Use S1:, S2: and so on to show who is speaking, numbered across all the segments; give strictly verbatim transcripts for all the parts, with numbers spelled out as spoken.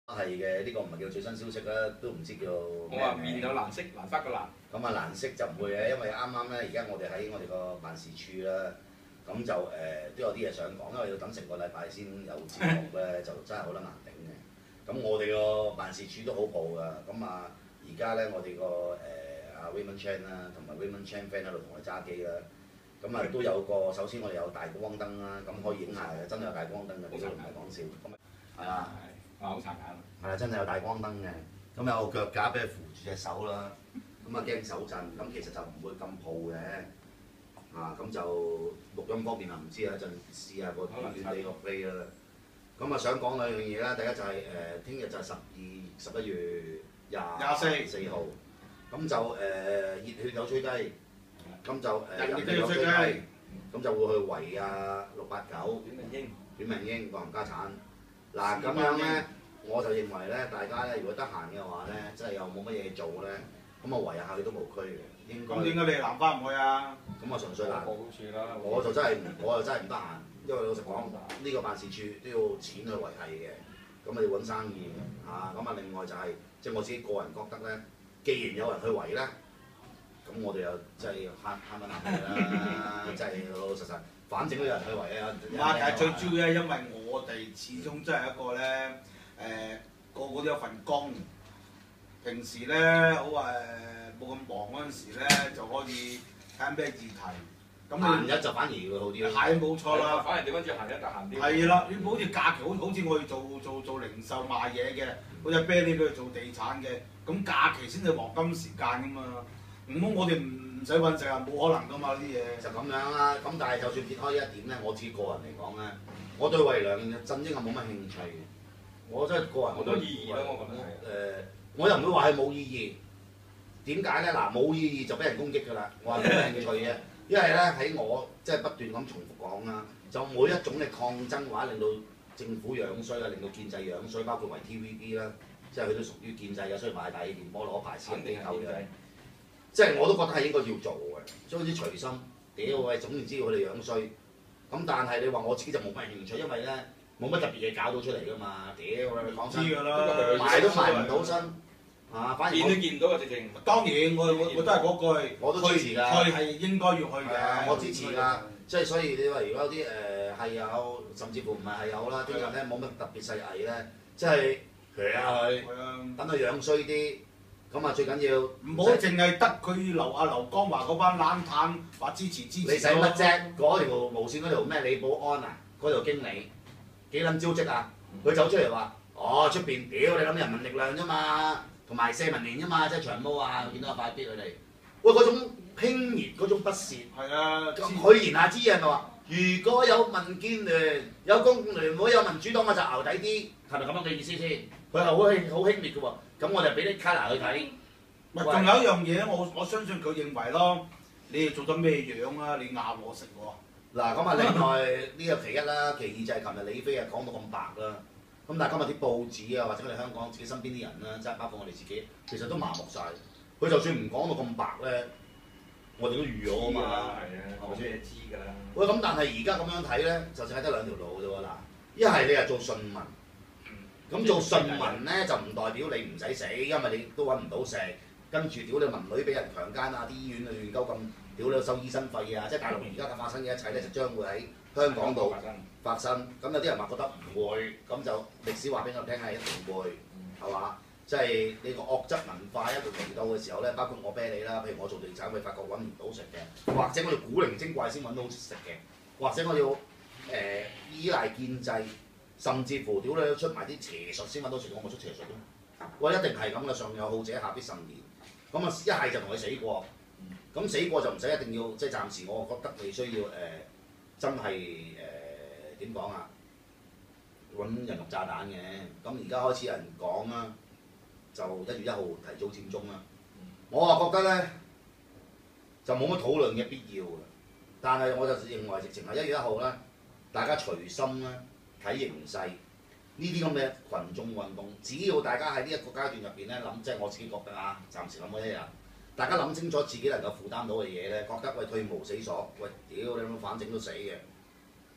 S1: 係嘅，呢個唔係叫最新消息啦，都唔知叫
S2: 我話面有難色，難發個難。
S1: 咁啊難色就唔會嘅，因為啱啱咧，而家我哋喺我哋個辦事處啦，咁就誒、呃、都有啲嘢想講，因為要等成個禮拜先有節目咧，就真係好得難頂嘅。咁我哋個辦事處都好報㗎，咁啊而家咧我哋個誒阿 Raymond Chan 啦，同埋 Raymond Chan friend 喺度同我揸機啦。咁啊都有個，首先我哋有大光燈啦，咁可以影下嘅，真係有大光燈嘅，呢個唔係講笑。咁係啊，
S2: 係好殘眼。
S1: 係啊，真係有大光燈嘅。咁有腳架俾佢扶住隻手啦。咁啊驚手震，咁其實就唔會咁抱嘅。啊，咁就錄音方面啊唔知啊，一陣試下個短短地個 play 啦。咁啊想講兩樣嘢啦，第一就係誒聽日就係十二十一月廿廿四號，咁就誒、呃、熱血有吹雞。咁就誒人哋有追雞，咁就會去圍啊六八九、
S2: 阮明英、
S1: 阮明英個冚家產。嗱咁樣咧，我就認為咧，大家咧如果得閒嘅話咧，真係又冇乜嘢做咧，咁啊圍下去都無區嘅。應該。
S3: 咁點解你南翻唔去啊？
S1: 咁啊純粹難。
S2: 好處啦。
S1: 我就真係我就真係唔得閒，因為老實講，呢個辦事處都要錢去維係嘅，咁啊要揾生意啊。咁啊另外就係即係我自己個人覺得咧，既然有人去圍咧。咁我哋又真係慳慳蚊慳氣啦，真係老老實實，反正都有人去圍啊。
S3: 唔係，但係最主要咧，因為我哋始終真係一個咧，誒、呃、個個都有份工，平時咧好話誒冇咁忙嗰陣時咧，就可以睇下咩議題。咁
S1: 閒日就反而會好啲咯。
S3: 係冇錯啦，
S2: 反而調翻轉閒日得閒啲。
S3: 係啦，你好似假期，好好似我哋做做做零售賣嘢嘅，好似啤梨佢哋做地產嘅，咁假期先係黃金時間㗎嘛。唔好，我哋唔唔使揾食啊，冇可能噶嘛呢啲嘢。
S1: 就咁樣啦，咁但係就算撇開呢一點咧，我自己個人嚟講咧，我對維良振英係冇乜興趣嘅。我真係個人
S2: 好多意義咯，我覺得係。
S1: 誒，我又唔會話係冇意義。點解咧？嗱，冇意義就俾人攻擊㗎啦。我話冇興趣嘅，因為咧喺我即係不斷咁重複講啦，就每一種嘅抗爭嘅話，令到政府樣衰啊，令到建制樣衰，包括為 T V B 啦，即係佢都屬於建制嘅，所以買大氣電波攞牌先機構嘅。即係我都覺得係應該要做嘅，所以啲隨心，屌喂，總言之佢哋樣衰。咁但係你話我自己就冇乜興趣，因為咧冇乜特別嘢搞到出嚟㗎嘛，屌你講真，賣都賣唔到身，啊反而
S2: 見都見唔到啊！直情。
S3: 當然我我我都係嗰句，
S1: 我都支持㗎，
S3: 去係應該要去嘅。
S1: 我支持㗎，即係所以你話如果有啲誒係有，甚至乎唔係係有啦，啲人咧冇乜特別細藝咧，即係佢下佢，等佢樣衰啲。咁啊，最緊要
S3: 唔好淨係得佢劉阿劉江華嗰班冷淡話支持支持。
S1: 你使乜啫？嗰條無線嗰條咩李保安啊，嗰條經理幾撚招積啊？佢走出嚟話：哦，出邊屌你諗人民力量啫嘛，同埋社民連啫嘛，即係長毛啊，見到阿快必佢哋。喂，嗰種輕蔑，嗰種不屑。
S3: 係啊。
S1: 佢言下之意係咪話？如果有民建聯、有工聯會、有民主黨，我就牛底啲，係咪咁樣嘅意思先？佢係好輕好輕蔑嘅喎。咁我就俾啲卡拿去睇。
S3: 唔係，仲有一樣嘢我我相信佢認為咯，你哋做咗咩樣啊？你咬我食喎。
S1: 嗱，咁啊，另外呢個其一啦，其二就係琴日李飛啊講到咁白啦。咁但係今日啲報紙啊，或者我哋香港自己身邊啲人啦，即係包括我哋自己，其實都麻木晒。佢就算唔講到咁白咧，我哋都預咗啊嘛。
S2: 係啊，係咪先？知㗎啦。
S1: 喂，咁但係而家咁樣睇咧，就淨係得兩條路啫喎嗱，一係你係做順民。咁做順民咧就唔代表你唔使死，因為你都揾唔到食，跟住屌你民女俾人強姦啊，啲醫院啊亂鳩咁，屌你收醫生費啊，即係大陸而家發生嘅一切咧，就將會喺香港度發生。咁有啲人話覺得唔會，咁就歷史話俾我聽係一定會，係嘛？即係你個惡質文化一路嚟到嘅時候咧，包括我啤你啦，譬如我做地產，會發覺揾唔到食嘅，或者我要古靈精怪先揾到食嘅，或者我要誒、呃、依賴建制。甚至乎屌你出埋啲邪術先揾到食，我冇出邪術咯。喂，一定係咁嘅，上有好者下必甚焉。咁啊，一係就同佢死過。咁死過就唔使一定要，即係暫時我覺得你需要誒、呃，真係誒點講啊？揾人肉炸彈嘅。咁而家開始有人講啦，就一月一號提早佔中啦。我啊覺得咧，就冇乜討論嘅必要嘅。但係我就認為直情係一月一號啦，大家隨心啦。睇形勢，呢啲咁嘅群眾運動，只要大家喺呢一個階段入邊咧諗，即係我自己覺得啊，暫時諗嗰一日，大家諗清楚自己能夠負擔到嘅嘢咧，覺得喂退無死所，喂屌你咁反正都死嘅，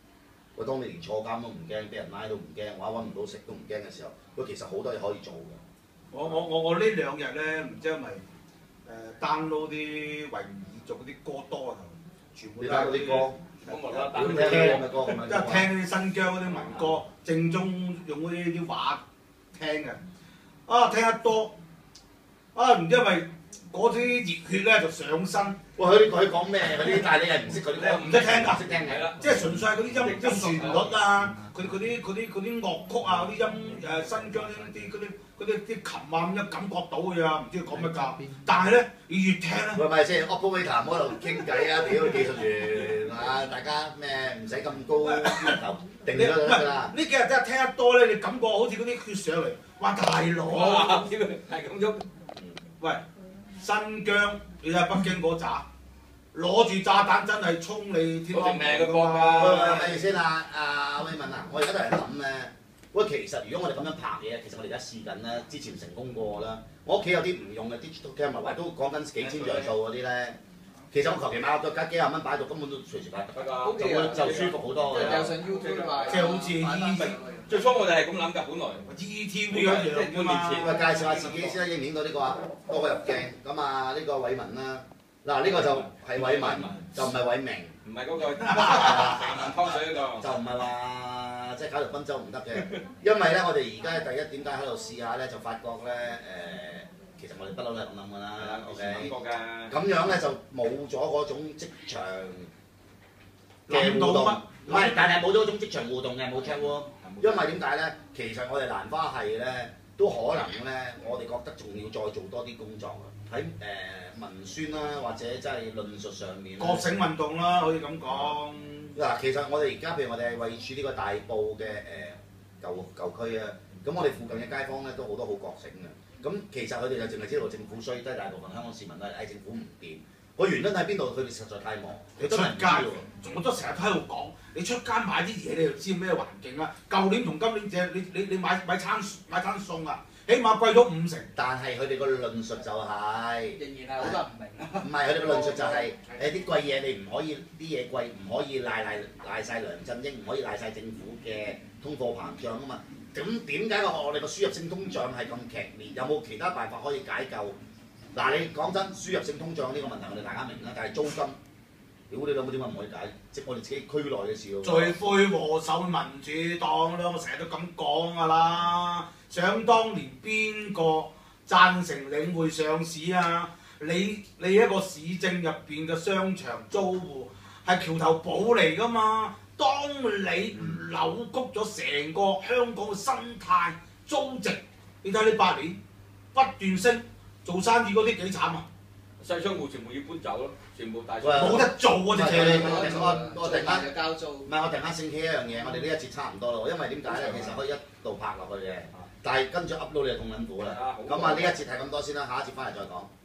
S1: 喂，當你連坐監都唔驚，俾人拉都唔驚，或者揾唔到食都唔驚嘅時候，喂，其實好多嘢可以做嘅。
S3: 我我我我呢兩日咧，唔知係咪誒 download 啲維吾爾族嗰啲歌多啊，全部
S1: 你
S3: 都係
S1: 睇嗰啲歌，
S2: 咁我覺得
S1: 屌你聽嗰啲咁嘅歌咁樣。
S3: 即係聽啲新疆嗰啲民歌，正宗用嗰啲啲話聽嘅。啊，聽得多，啊唔知係咪嗰啲熱血咧就上身。
S1: 喂，佢啲佢講咩嗰啲，但係你係唔識佢啲歌，
S3: 唔識聽㗎
S1: 唔識聽嘅。
S2: 係啦，
S3: 即係純粹係嗰啲音啲旋律啊，佢嗰啲嗰啲嗰啲樂曲啊，嗰啲音誒新疆啲嗰啲嗰啲啲琴啊咁樣感覺到嘅啊，唔知佢講乜㗎。但係咧，你越聽咧，
S1: 喂，咪先 operator 唔好喺度傾偈啊！屌技術員啊，大家咩唔使咁高要求，定
S3: 你唔
S1: 咗就得㗎
S3: 係
S1: 啦。
S3: 呢幾日真係聽得多咧，你感覺好似嗰啲血上嚟，哇大佬！
S2: 哇！屌係咁喐，
S3: 喂，新疆你睇下北京嗰扎，攞住炸彈真係衝你天安門㗎
S1: 喂
S3: 嘛！
S1: 喂，咪先啊！阿威文啊，我而家都係諗咧。喂，其實如果我哋咁樣拍嘢，其實我哋而家試緊咧，之前成功過啦。我屋企有啲唔用嘅 digital camera，都講緊幾千像素嗰啲咧。其實我求其買個架幾廿蚊擺喺度，根本都隨時拍得，
S2: 得
S1: 就會就舒服好多嘅。
S4: 掉上 YouTube 啊，
S3: 即係好似 E
S2: 最初我哋係咁諗㗎，本來
S3: E T V 一樣㗎嘛。
S1: 喂，介紹下自己先啦，影唔影到呢個啊？多個入鏡咁啊，呢個偉文啦。嗱，呢個就係偉文，就唔係偉明，
S2: 唔係嗰個成文湯水嗰個。
S1: 就唔係話即係搞到賓州唔得嘅。因為咧，我哋而家第一點解喺度試下咧，就發覺咧誒，其實我哋不嬲都係咁諗㗎啦。
S2: 係啦，以前諗過㗎。
S1: 咁樣咧就冇咗嗰種職場嘅
S3: 諗到乜
S1: 互動，唔係，但係冇咗嗰種職場互動嘅冇 chat room。因為點解咧？其實我哋蘭花系咧都可能咧，我哋覺得仲要再做多啲工作啊！喺誒、呃、文宣啦，或者即係論述上面。
S3: 覺醒運動啦，可以咁講。
S1: 嗱，其實我哋而家譬如我哋係位處呢個大埔嘅誒、呃、舊舊區啊，咁我哋附近嘅街坊咧都好多好覺醒嘅。咁其實佢哋就淨係知道政府衰，即係大部分香港市民都係誒政府唔掂。個原因喺邊度？佢哋實在太忙，
S3: 你出街，我都成日都喺度講，你出街買啲嘢你就知咩環境啦。舊年同今年借你你你買買餐買餐餸啊，起碼貴咗五成。
S1: 但係佢哋個論述就係、
S4: 仍然係好多人唔明啊。
S1: 唔係佢哋個論述就係誒啲貴嘢你唔可以啲嘢貴唔可以賴賴賴曬梁振英，唔可以賴晒政府嘅通貨膨脹啊嘛。咁點解個我哋個輸入性通脹係咁劇烈？有冇其他辦法可以解救？嗱，你講真，輸入性通脹呢個問題我哋大家明啦，但係租金，屌你老母點解唔可以解？即係我哋自己區內嘅事喎。
S3: 罪魁禍首民主黨啦，我成日都咁講㗎啦。想當年邊個贊成領匯上市啊？你你一個市政入邊嘅商場租戶係橋頭堡嚟㗎嘛？當你扭曲咗成個香港嘅生態租值，你睇呢八年不斷升。做生意嗰啲幾慘啊！
S2: 細商戶全部要搬走咯，全部大
S1: 喂
S3: 冇得做啊！直情
S1: 我我突然間
S4: 就交租。
S1: 唔係我突然間醒起一樣嘢，我哋呢一節差唔多咯，因為點解咧？其實可以一路拍落去嘅，但係跟住 upload 你就痛撚苦啦。咁啊，呢一節係咁多先啦，下一節翻嚟再講。